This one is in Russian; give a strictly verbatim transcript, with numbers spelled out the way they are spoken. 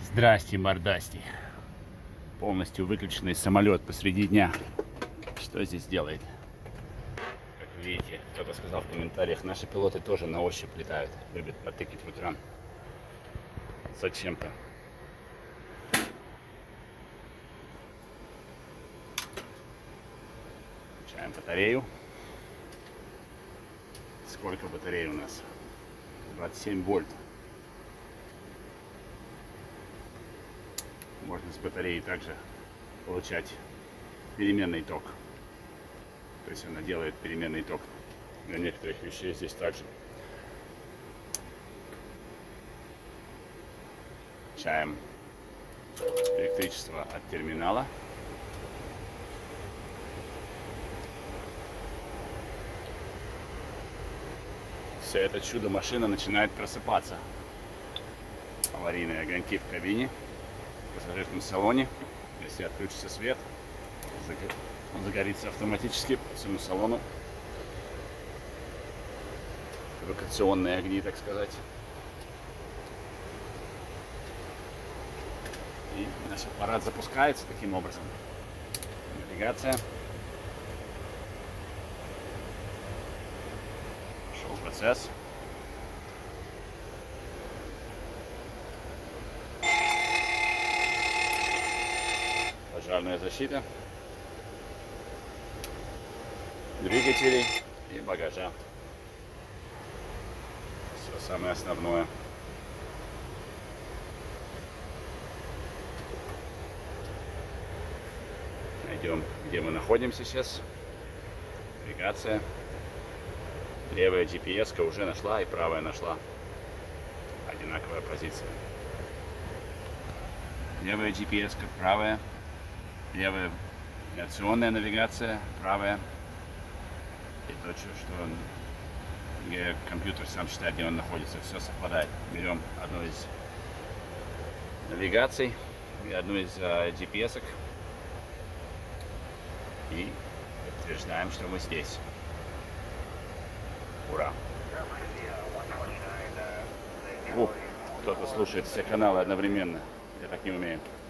Здрасте, мордасти. Полностью выключенный самолет посреди дня. Что здесь делает? Как видите, кто-то сказал в комментариях, наши пилоты тоже на ощупь летают. Любят потыкать в экран. Зачем-то. Включаем батарею. Сколько батарей у нас? двадцать семь вольт. Можно с батареи также получать переменный ток. То есть она делает переменный ток для некоторых вещей здесь также. Включаем электричество от терминала. Все это чудо машина начинает просыпаться. Аварийные огоньки в кабине, в пассажирском салоне. Если отключится свет, он загорится автоматически по всему салону. Эвакуационные огни, так сказать. И наш аппарат запускается таким образом. Навигация. Пошел процесс. Пожарная защита. Двигателей и багажа. Все самое основное. Найдем, где мы находимся сейчас. Навигация. Левая джи пи эс-ка уже нашла и правая нашла. Одинаковая позиция. Левая джи пи эс-ка, правая. Левая авиационная навигация, правая. И то, что где компьютер сам считает, где он находится. Все совпадает. Берем одну из навигаций и одну из uh, джи пи эс-ок и подтверждаем, что мы здесь. Ура! О, кто-то слушает все каналы одновременно. Я так не умею.